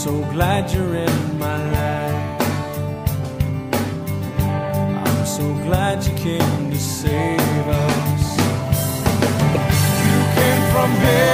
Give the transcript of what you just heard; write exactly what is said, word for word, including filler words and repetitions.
so glad you're in my life. I'm so glad you came to save us. You came from here